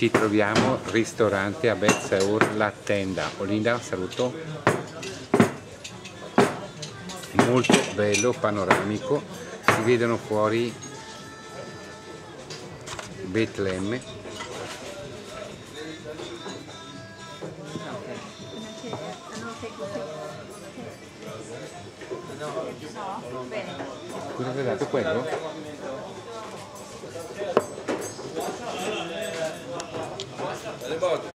ci troviamo ristorante a Betseur, la tenda. Olinda, saluto. Molto bello, panoramico, si vedono fuori Betlemme. Cosa avete dato quello?